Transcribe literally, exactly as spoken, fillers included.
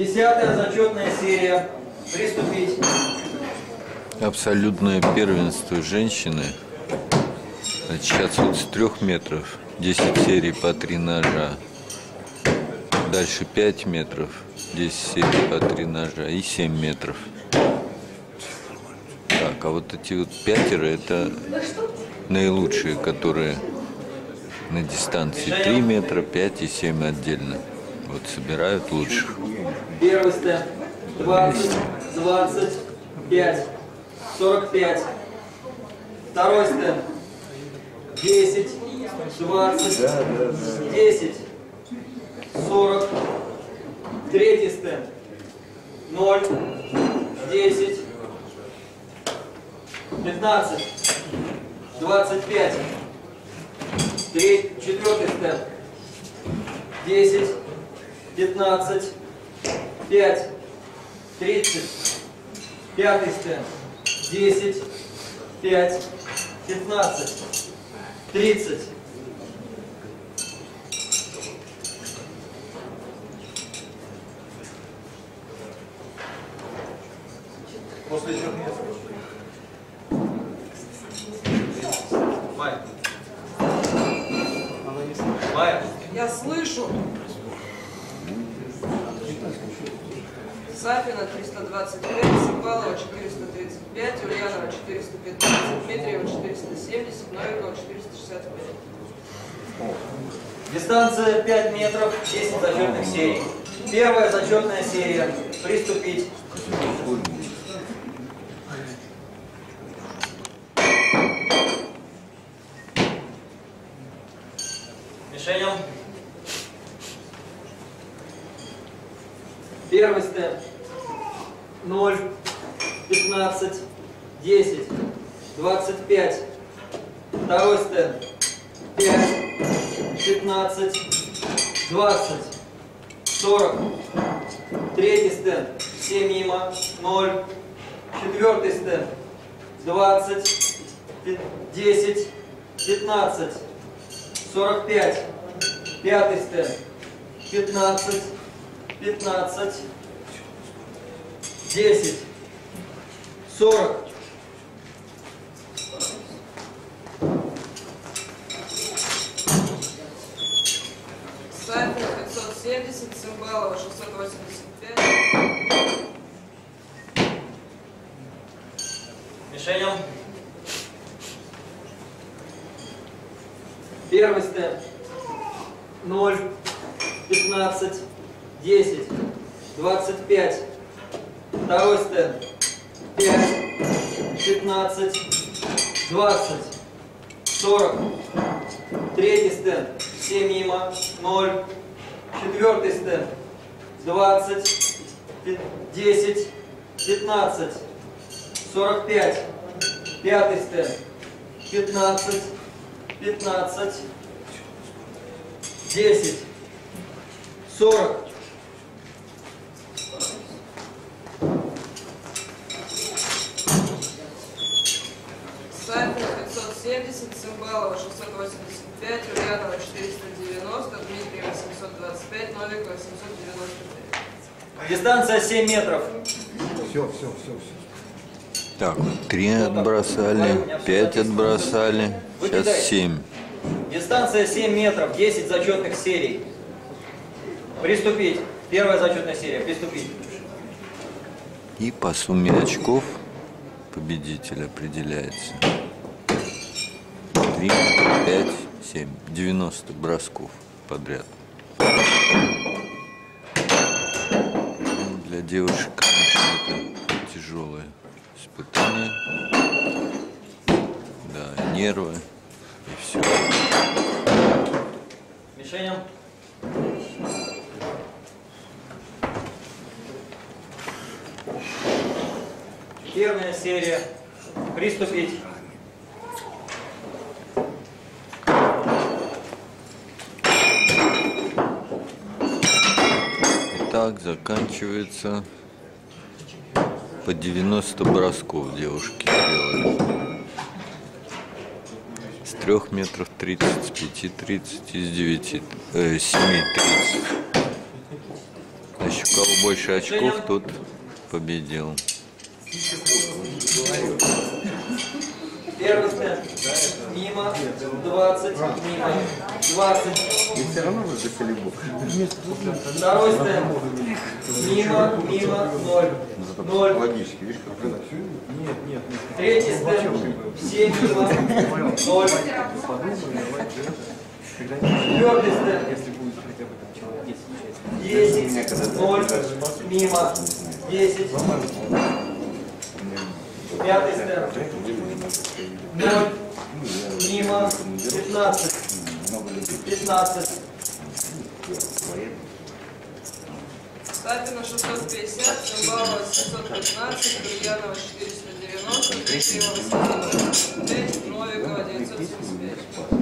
Десятая зачетная серия. Приступить. Абсолютное первенство женщины. Значит, сейчас вот с трех метров. десять серий по три ножа. Дальше пять метров. десять серий по три ножа. И семь метров. Так, а вот эти вот пятеро, это наилучшие, которые на дистанции три метра, пять и семь отдельно. Вот собирают лучших. Первый стенд. двадцать, двадцать пять, сорок пять. Второй стенд. десять, двадцать, десять, сорок. Третий стенд. ноль, десять, пятнадцать, двадцать пять. Третий, четвертый стенд. десять, пятнадцать, пять, тридцать. Пятый стенд. десять, пять, пятнадцать, тридцать. После трех мест. Майя. Майя. Я слышу. Сафина триста двадцать пять, Симбалова четыреста тридцать пять, Ульянова четыреста пятнадцать, Дмитриева четыреста семьдесят, Новикова четыреста шестьдесят пять. Дистанция пять метров, десять зачетных серий. Первая зачетная серия. Приступить. Мишеням. Первый стенд. ноль, пятнадцать, десять, двадцать пять. Второй стенд. пять, пятнадцать, двадцать, сорок. Третий стенд. семь мимо, ноль. Четвертый стенд. двадцать, десять, пятнадцать, сорок пять. Пятый стенд. пятнадцать, пятнадцать, десять, сорок. Сафина пятьсот семьдесят, Симбалова шестьсот восемьдесят пять. Мишеням. Первый стенд. ноль, пятнадцать, десять, двадцать пять. Второй стенд. пять, пятнадцать, двадцать, сорок. Третий стенд. семь мимо, ноль. Четвертый стенд. двадцать, десять, пятнадцать, сорок пять. Пятый стенд. пятнадцать, пятнадцать, десять, сорок. Сафина пятьсот семьдесят, Симбалова шестьсот восемьдесят пять, Ульянова четыреста девяносто, Дмитриева семьсот двадцать пять, Новикова семьсот девяносто пять. Дистанция семь метров. Все, все, все, все. Так, три отбросали, пять отбросали, сейчас семь. Дистанция семь метров, десять зачетных серий. Приступить. Первая зачетная серия. Приступить. И по сумме очков победитель определяется. три, пять, семь. девяносто бросков подряд. Ну, для девушек, конечно, это тяжелое испытание. Да, нервы и все. Мишеням. Первая серия. Приступить. Итак, заканчивается по девяносто бросков девушки делают. С трех метров тридцать, с пяти тридцать, из девяти, э, семи тридцать. есть у кого больше очков, тот победил. Первый стенд. Мимо. двадцать. Мимо. двадцать. И все равно вы захотели Бог. Второй стенд. Мимо. Мимо. ноль. ноль. Логически, видишь, как это. Нет, нет, нет. Третий стенд. все мимо. ноль. Четвертый стенд. Если будет хотя бы там человек десять, десять. ноль. Мимо. десять. Пятый стенд. ноль. Мимо. пятнадцать. пятнадцать. Сапина шестьсот пятьдесят, Цымбалова семьсот пятнадцать, Ульянова четыреста девяносто, Дмитриева восемьсот девяносто пять, Новикова девятьсот семьдесят пять.